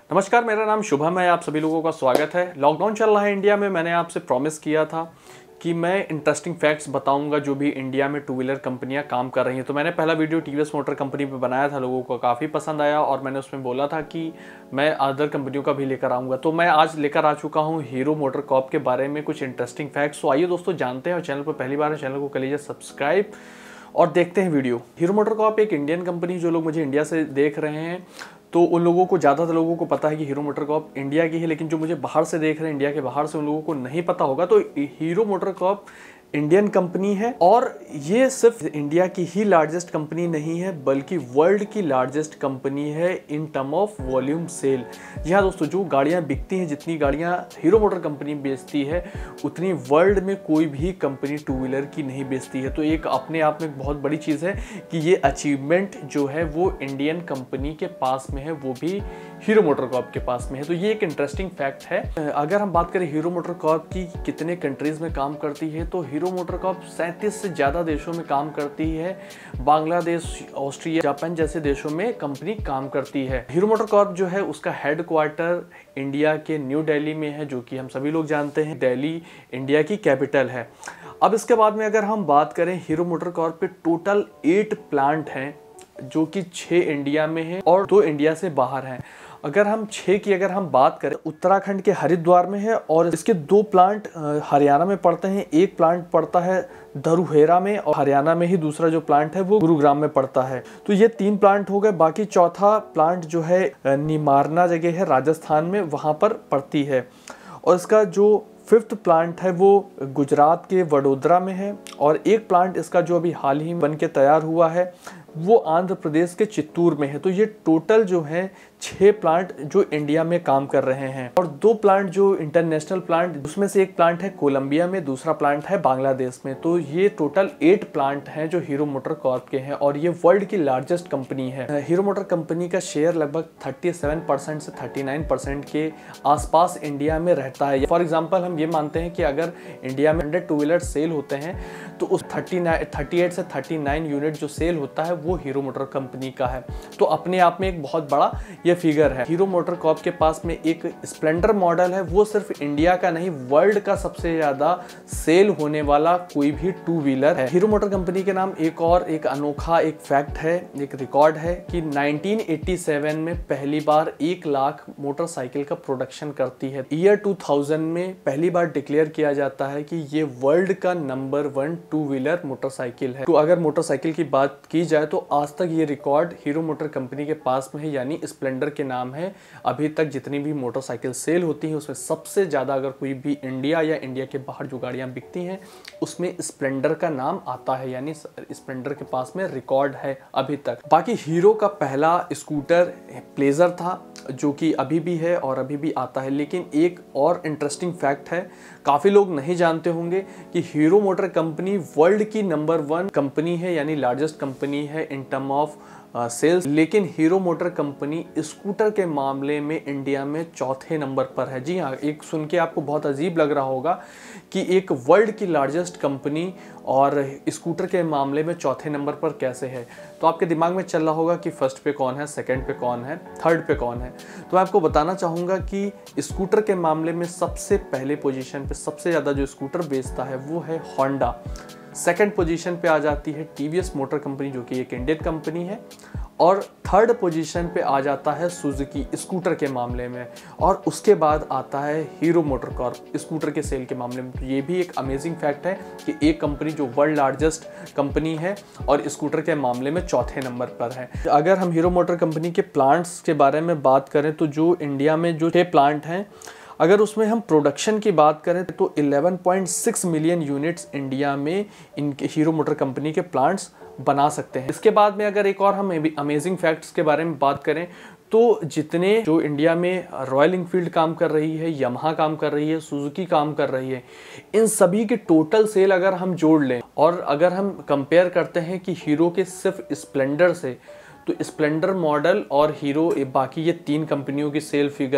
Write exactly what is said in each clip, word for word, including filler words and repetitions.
नमस्कार, मेरा नाम शुभम है। आप सभी लोगों का स्वागत है। लॉकडाउन चल रहा है इंडिया में। मैंने आपसे प्रॉमिस किया था कि मैं इंटरेस्टिंग फैक्ट्स बताऊंगा जो भी इंडिया में टू व्हीलर कंपनियां काम कर रही हैं। तो मैंने पहला वीडियो टीवीएस मोटर कंपनी पे बनाया था, लोगों को काफ़ी पसंद आया और मैंने उसमें बोला था कि मैं अदर कंपनियों का भी लेकर आऊँगा। तो मैं आज लेकर आ चुका हूँ हीरो मोटर कॉर्प के बारे में कुछ इंटरेस्टिंग फैक्ट्स। तो आइए दोस्तों जानते हैं, और चैनल पर पहली बार है चैनल को कर लीजिए सब्सक्राइब और देखते हैं वीडियो। हीरो मोटर कॉर्प एक इंडियन कंपनी, जो लोग मुझे इंडिया से देख रहे हैं तो उन लोगों को, ज़्यादातर लोगों को पता है कि हीरो मोटर कॉर्प इंडिया की है, लेकिन जो मुझे बाहर से देख रहे हैं, इंडिया के बाहर से, उन लोगों को नहीं पता होगा। तो Hero MotoCorp Indian company है और ये सिर्फ इंडिया की ही लार्जेस्ट कंपनी नहीं है, बल्कि वर्ल्ड की लार्जेस्ट कंपनी है in term of volume sale. जी हाँ दोस्तों, जो गाड़ियाँ बिकती हैं, जितनी गाड़ियाँ हीरो मोटर कंपनी बेचती है, उतनी वर्ल्ड में कोई भी कंपनी टू व्हीलर की नहीं बेचती है। तो एक अपने आप में एक बहुत बड़ी चीज़ है कि ये अचीवमेंट जो है वो इंडियन कंपनी के पास में है, वो भी हीरो मोटर कॉर्प के पास में है। तो ये एक इंटरेस्टिंग फैक्ट है। अगर हम बात करें हीरो मोटर कॉर्प की कितने कंट्रीज में काम करती है, तो हीरो मोटर कॉर्प सैंतीस से ज़्यादा देशों में काम करती है। बांग्लादेश, ऑस्ट्रिया, जापान जैसे देशों में कंपनी काम करती है। हीरो मोटर कॉर्प जो है उसका हेड क्वार्टर इंडिया के न्यू दिल्ली में है, जो कि हम सभी लोग जानते हैं दिल्ली इंडिया की कैपिटल है। अब इसके बाद में अगर हम बात करें, हीरो मोटर कॉर्प पे टोटल एट प्लांट हैं, जो कि छः इंडिया में है और दो इंडिया से बाहर हैं। अगर हम छः की अगर हम बात करें, उत्तराखंड के हरिद्वार में है और इसके दो प्लांट हरियाणा में पड़ते हैं। एक प्लांट पड़ता है धरुहेरा में और हरियाणा में ही दूसरा जो प्लांट है वो गुरुग्राम में पड़ता है। तो ये तीन प्लांट हो गए। बाकी चौथा प्लांट जो है निमारना जगह है राजस्थान में, वहाँ पर पड़ती है। और इसका जो फिफ्थ प्लांट है वो गुजरात के वडोदरा में है। और एक प्लांट इसका जो अभी हाल ही बन के तैयार हुआ है वो आंध्र प्रदेश के चित्तूर में है। तो ये टोटल जो है छह प्लांट जो इंडिया में काम कर रहे हैं, और दो प्लांट जो इंटरनेशनल प्लांट, उसमें से एक प्लांट है कोलंबिया में, दूसरा प्लांट है बांग्लादेश में। तो ये टोटल एट प्लांट हैं जो हीरो मोटर कॉर्प के हैं और ये वर्ल्ड की लार्जेस्ट कंपनी है। हीरो मोटर कंपनी का शेयर लगभग सैंतीस परसेंट से उनतालीस परसेंट के आसपास इंडिया में रहता है। फॉर एग्जाम्पल हम ये मानते हैं कि अगर इंडिया में हंड्रेड टू व्हीलर सेल होते हैं तो उस थर्टी नाइन थर्टी एट से थर्टी नाइन यूनिट जो सेल होता है वो हीरो मोटर कंपनी का है। तो अपने आप में एक बहुत बड़ा ये फिगर है। हीरो मोटर कॉर्प के पास में एक स्प्लेंडर मॉडल है, वो सिर्फ इंडिया का नहीं, वर्ल्ड का सबसे ज्यादा सेल होने वाला कोई भी टू व्हीलर है। हीरो मोटर कंपनी के नाम एक और एक अनोखा एक फैक्ट है, एक रिकॉर्ड है कि नाइनटीन एटी सेवन में पहली बार एक लाख मोटरसाइकिल का प्रोडक्शन करती है। ईयर टू थाउजेंड में पहली बार डिक्लेयर किया जाता है कि ये वर्ल्ड का number one two wheeler motorcycle है। तो अगर मोटरसाइकिल की बात की जाए तो आज तक ये रिकॉर्ड हीरो मोटर कंपनी के पास में है, यानी स्प्लेंडर के नाम है। अभी तक जितनी भी मोटरसाइकिल सेल होती है उसमें सबसे ज़्यादा अगर कोई भी इंडिया या इंडिया के बाहर जो गाड़ियाँ बिकती हैं उसमें स्प्लेंडर का नाम आता है, यानी स्प्लेंडर के पास में रिकॉर्ड है अभी तक। बाकी हीरो का पहला स्कूटर प्लेजर था, जो कि अभी भी है और अभी भी आता है। लेकिन एक और इंटरेस्टिंग फैक्ट है, काफ़ी लोग नहीं जानते होंगे कि हीरो मोटर कंपनी वर्ल्ड की नंबर वन कंपनी है, यानी लार्जेस्ट कंपनी है इन टर्म ऑफ सेल्स। लेकिन हीरो मोटर कंपनी स्कूटर के मामले में इंडिया में चौथे नंबर पर है। जी हाँ, एक सुन के आपको बहुत अजीब लग रहा होगा कि एक वर्ल्ड की लार्जेस्ट कंपनी और स्कूटर के मामले में चौथे नंबर पर कैसे है। तो आपके दिमाग में चल रहा होगा कि फर्स्ट पे कौन है, सेकंड पे कौन है, थर्ड पे कौन है। तो मैं आपको बताना चाहूँगा कि स्कूटर के मामले में सबसे पहले पोजीशन पे सबसे ज़्यादा जो स्कूटर बेचता है वो है होंडा। सेकंड पोजीशन पे आ जाती है टीवीएस मोटर कंपनी, जो कि एक इंडियन कंपनी है। और थर्ड पोजीशन पे आ जाता है सुजुकी स्कूटर के मामले में। और उसके बाद आता है हीरो मोटर कॉर्प स्कूटर के सेल के मामले में। तो ये भी एक अमेजिंग फैक्ट है कि एक कंपनी जो वर्ल्ड लार्जेस्ट कंपनी है और स्कूटर के मामले में चौथे नंबर पर है। अगर हम हीरो मोटर कंपनी के प्लांट्स के बारे में बात करें तो जो इंडिया में जो छः प्लांट हैं, अगर उसमें हम प्रोडक्शन की बात करें तो ग्यारह पॉइंट छह मिलियन यूनिट्स इंडिया में इनके हीरो मोटर कंपनी के प्लांट्स बना सकते हैं। इसके बाद में अगर एक और हम अमेजिंग फैक्ट्स के बारे में बात करें तो जितने जो इंडिया में रॉयल एनफील्ड काम कर रही है, यामाहा काम कर रही है, सुजुकी काम कर रही है, इन सभी के टोटल सेल अगर हम जोड़ लें और अगर हम कंपेयर करते हैं कि हीरो के सिर्फ स्प्लेंडर से, तो स्प्लेंडर मॉडल और हीरो बाकी ये तीन कंपनियों की सेल फिगर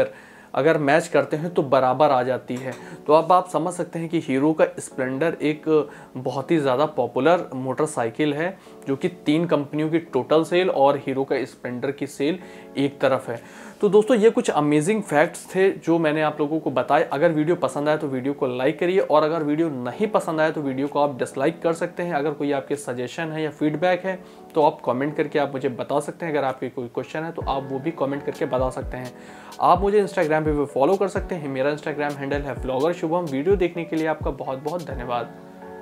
अगर मैच करते हैं तो बराबर आ जाती है। तो अब आप समझ सकते हैं कि हीरो का स्प्लेंडर एक बहुत ही ज़्यादा पॉपुलर मोटरसाइकिल है, जो कि तीन कंपनियों की टोटल सेल और हीरो का स्प्लेंडर की सेल एक तरफ है। तो दोस्तों ये कुछ अमेजिंग फैक्ट्स थे जो मैंने आप लोगों को बताए। अगर वीडियो पसंद आए तो वीडियो को लाइक करिए, और अगर वीडियो नहीं पसंद आए तो वीडियो को आप डिसलाइक कर सकते हैं। अगर कोई आपके सजेशन है या फीडबैक है तो आप कमेंट करके आप मुझे बता सकते हैं। अगर आपके कोई क्वेश्चन है तो आप वो भी कमेंट करके बता सकते हैं। आप मुझे इंस्टाग्राम पे भी फॉलो कर सकते हैं। मेरा इंस्टाग्राम हैंडल है व्लॉगर शुभम। वीडियो देखने के लिए आपका बहुत बहुत धन्यवाद।